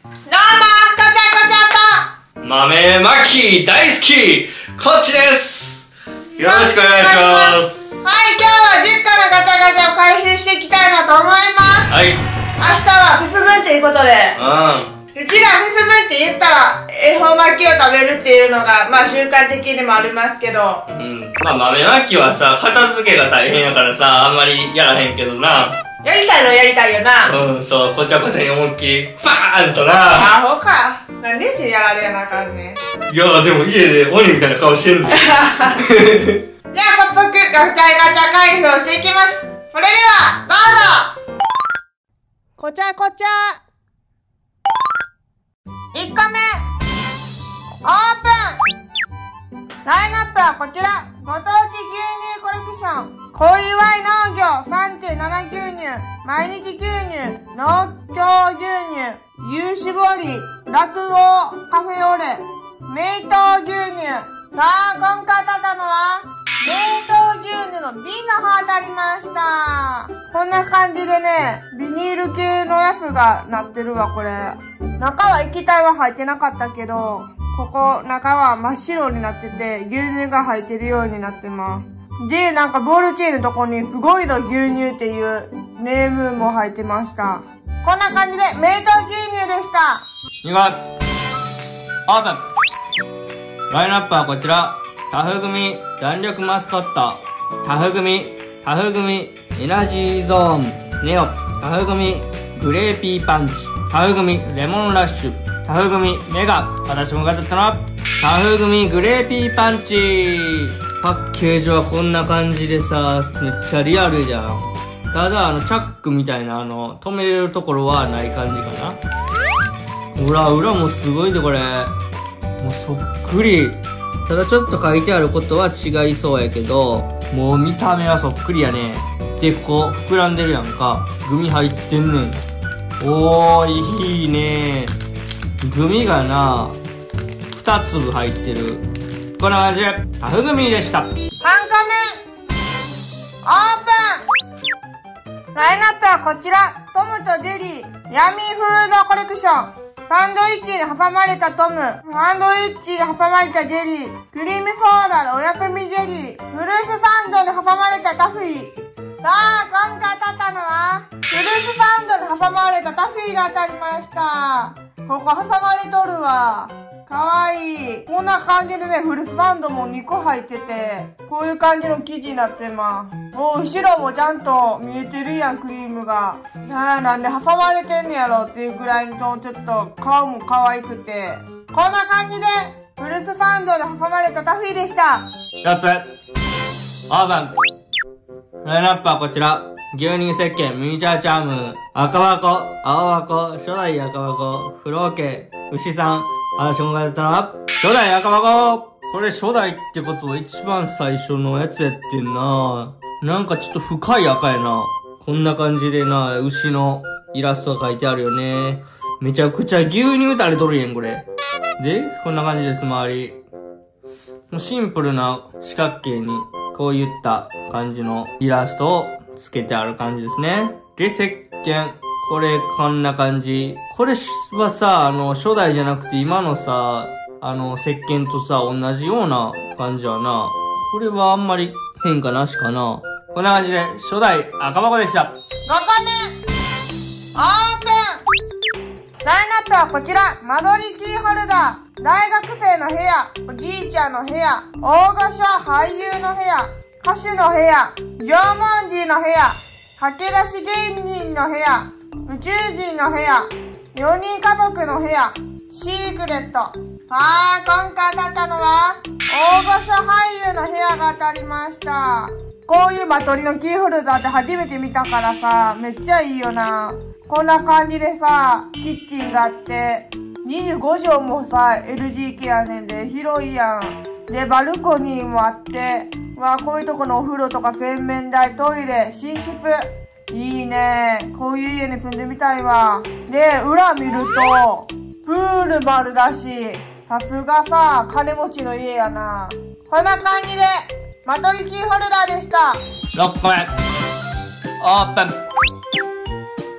豆まき大好きこっちです。よろしくお願いします。 はい、今日は10個のガチャガチャを回収していきたいなと思います。 はい。 明日はフェス分ということで、うちらフェス分って言ったら恵方巻きを食べるっていうのがまあ習慣的にもありますけど、 まあ豆まきはさ、片付けが大変やからさ、あんまりやらへんけどな。 やりたいのやりたいよな。 そう、こちゃこちゃに思いっきりファーンとな。 アホか。なんでうちやられなあかんねん。 いやでも家で鬼みたいな顔してんねん。 じゃあ早速ガチャガチャ回収をしていきます。それではどうぞ。こちゃこちゃ。1個目オープン。ラインナップはこちら。ご当地牛乳コレクション。小祝農業 3.7 牛乳、毎日牛乳、農協牛乳、有脂肪り、落語カフェオレ、名東牛乳。さあ、今回当たったのは、名東牛乳の瓶の方当たりました。こんな感じでね、ビニール系のやつがなってるわ、これ。中は液体は入ってなかったけど、ここ、中は真っ白になってて、牛乳が入ってるようになってます。で、なんかボールチェーンのとこに、すごいの牛乳っていうネームも入ってました。こんな感じで、名東牛乳でした。 2番オープン。ラインナップはこちら。タフ組弾力マスコット、タフ組エナジーゾーンネオ、タフ組グレーピーパンチ、タフ組レモンラッシュ、タフ組メガ。私も買ったな。タフ組グレーピーパンチ。パッケージはこんな感じでさ、めっちゃリアルじゃん。ただチャックみたいな止めれるところはない感じかな。ほら、裏もすごいでこれ。もうそっくり。ただちょっと書いてあることは違いそうやけど、もう見た目はそっくりやね。で、ここ膨らんでるやんか。グミ入ってんねん。おー、いいね。グミがな、2粒入ってる。こんな感じで、タフグミでした。3個目オープン。ラインナップはこちら。トムとジェリー、ヤミーフードコレクション。サンドイッチに挟まれたトム、サンドイッチに挟まれたジェリー、クリームフォーラルおやすみジェリー、フルーツサンドに挟まれたタフィー。さあ、今回当たったのは、フルーツサンドに挟まれたタフィーが当たりました。ここ挟まれとるわ。かわいい。こんな感じでね、フルーツサンドも2個入ってて、こういう感じの生地になってます。もう後ろもちゃんと見えてるやん、クリームが。さあ、なんで挟まれてんねやろっていうぐらいのちょっと顔も可愛くて。こんな感じで、フルーツサンドで挟まれたタフィーでした。 4つオープン。ラインナップはこちら。牛乳石鹸ミニチュアチャーム、赤箱、青箱、初代赤箱、フローケ、牛さん。私も書いてたな。初代赤箱。これ初代ってことは一番最初のやつやってんな。なんかちょっと深い赤やな。こんな感じでな、牛のイラストが書いてあるよね。めちゃくちゃ牛乳垂れとるやん、これ。で、こんな感じです、周り。シンプルな四角形に、こういった感じのイラストをつけてある感じですね。で、石鹸。これ、こんな感じ。これはさ、初代じゃなくて今のさ、石鹸とさ、同じような感じやな。これはあんまり変化なしかな。こんな感じで、初代赤箱でした。 5個目オープン。ラインナップはこちら。間取りキーホルダー。大学生の部屋。おじいちゃんの部屋。大御所俳優の部屋。歌手の部屋。縄文人の部屋。駆け出し芸人の部屋。宇宙人の部屋。4人家族の部屋。シークレット。さあ、今回当たったのは、大御所俳優の部屋が当たりました。こういう間取りのキーホルダーって初めて見たからさ、めっちゃいいよな。こんな感じでさ、キッチンがあって、25畳もさ、LGK やねんで、広いやん。で、バルコニーもあって、こういうとこのお風呂とか洗面台、トイレ、寝室。いいね。こういう家に住んでみたいわ。で、裏見ると、プールもあるらしい。さすがさ、金持ちの家やな。こんな感じで、間取りキーホルダーでした。 6個目。オープン。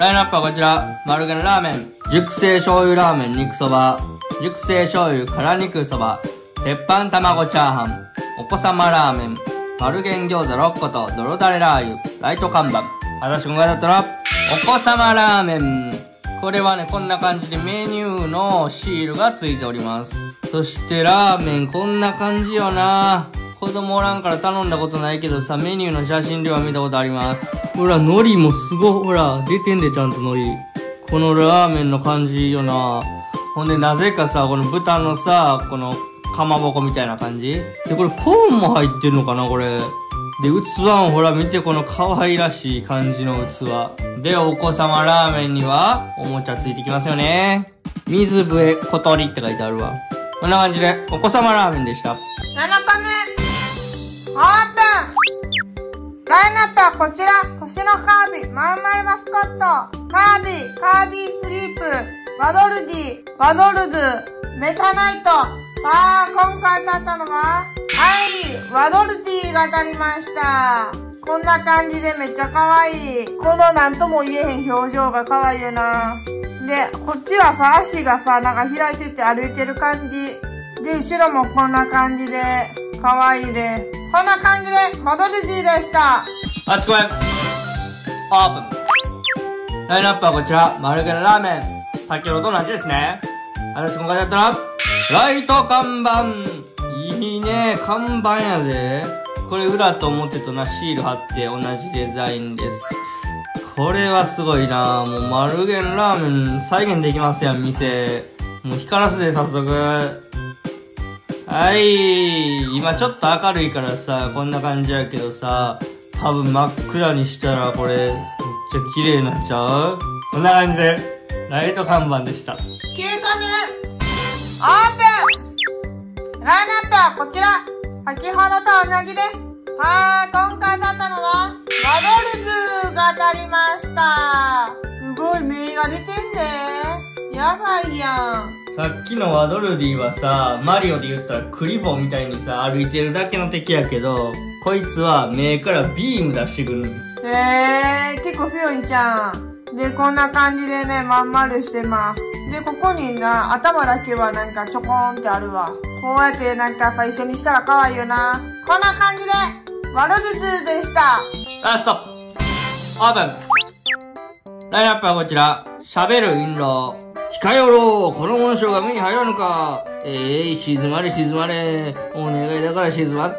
ラインナップはこちら。丸源ラーメン、熟成醤油ラーメン肉そば、熟成醤油辛肉そば、鉄板卵チャーハン、お子様ラーメン、丸源餃子6個と泥だれラー油、ライト看板。私今回だったら、お子様ラーメン。これはね、こんな感じでメニューのシールがついております。そしてラーメンこんな感じよな。子供おらんから頼んだことないけどさ、メニューの写真では見たことあります。ほら、海苔もすごい、ほら、出てんでちゃんと海苔。このラーメンの感じよな。ほんで、なぜかさ、この豚のさ、この、かまぼこみたいな感じで、これコーンも入ってるのかなこれ。で、器もほら見てこの可愛らしい感じの器。で、お子様ラーメンには、おもちゃついてきますよね。水笛小鳥って書いてあるわ。こんな感じで、お子様ラーメンでした。 7個目、オープン。ラインナップはこちら。星のカービィ、まんまるマスコット。カービィ、カービィフリープ、ワドルディ、ワドルズ、メタナイト。今回当たったのは、ワドルティが当たりました。こんな感じでめっちゃ可愛い。このなんとも言えへん表情が可愛いよな。で、こっちは足がなんか開いてて歩いてる感じ。で、後ろもこんな感じで、可愛いで。こんな感じで、ワドルティでした。 8個目。オープン。ラインナップはこちら、丸源ラーメン。先ほどと同じですね。私今回だったら、ライト看板。いいね、看板やで。これ裏と表となシール貼って同じデザインです。これはすごいな。もう丸源ラーメン再現できますやん、店。もう光らすで、早速。はい。今ちょっと明るいからさ、こんな感じやけどさ、多分真っ暗にしたらこれ、めっちゃ綺麗になっちゃう？こんな感じで、ライト看板でした。 9個目、オープン。ラインナップはこちら。先ほどと同じです。今回当たったのは、ワドルズが当たりました。すごい目が出てんね。やばいやん。 さっきのワドルディはさ、マリオで言ったらクリボーみたいにさ、歩いてるだけの敵やけど、こいつは目からビーム出してくる。 結構強いんちゃん。で、こんな感じでね、まん丸してます。で、ここにな、頭だけはなんかちょこーんってあるわ。こうやってなんかやっぱ一緒にしたら可愛いよな。こんな感じで、ワドルズでした。 ラストオープン。ラインナップはこちら。喋る印籠。控えおろう。この紋章が目に入らぬか。静まれ静まれ。お願いだから静まって。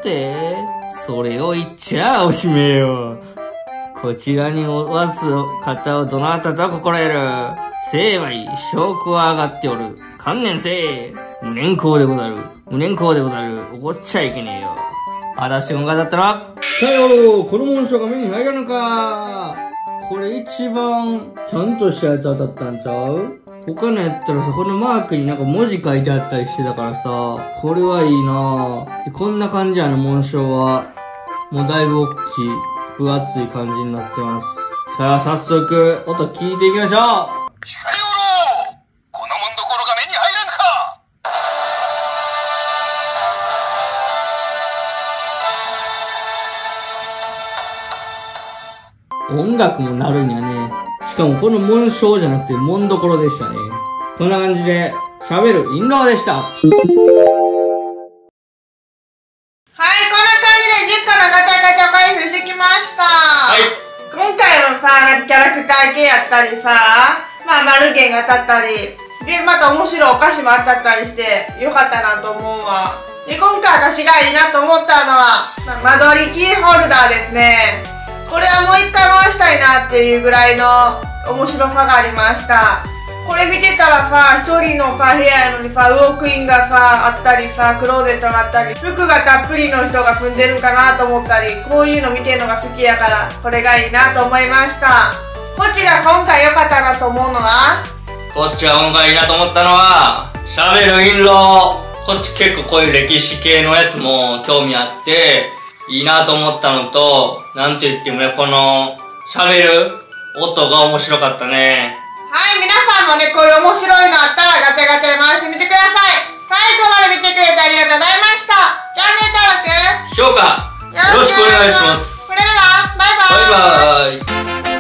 それを言っちゃおしめよ。こちらにおわす方をどなたと心得る。成敗、証拠は上がっておる。観念せえ。無念公でござる。無念公でござる。怒っちゃいけねえよ。果たして今回だったら、さよろう、この紋章が目に入らぬか。これ一番、ちゃんとしたやつ当たったんちゃう？他のやったらさ、このマークになんか文字書いてあったりしてたからさ、これはいいなぁ。でこんな感じやな、紋章は。もうだいぶ大きい、分厚い感じになってます。さあ、早速、音聞いていきましょう。 このもんどころが目に入らぬか。 音楽も鳴るんやね。しかもこの紋章じゃなくて紋所でしたね。こんな感じで喋る印籠でした。はい、こんな感じで10個のガチャガチャ開封してきました。はい。今回のさ、キャラクター系やったりさ、丸源が当たったり、で、また面白いお菓子も当たったりして、よかったなと思うわ。で、今回私がいいなと思ったのは、間取りキーホルダーですね。これはもう一回回したいなっていうぐらいの面白さがありました。これ見てたらさ、一人のさ、部屋やのにさ、ウォークインがさ、あったりさ、クローゼットがあったり、服がたっぷりの人が住んでるかなと思ったり、こういうの見てるのが好きやから、これがいいなと思いました。こちら今回良かったなと思うのは、 こっちは今回いいなと思ったのは、喋る印籠。こっち結構こういう歴史系のやつも興味あって、いいなと思ったのと、なんと言ってもね、この、喋る音が面白かったね。 はい、皆さんもね、こういう面白いのあったらガチャガチャで回してみてください。最後まで見てくれてありがとうございました。チャンネル登録、 評価、よろしくお願いします。 それでは、バイバーイ。 バイバーイ。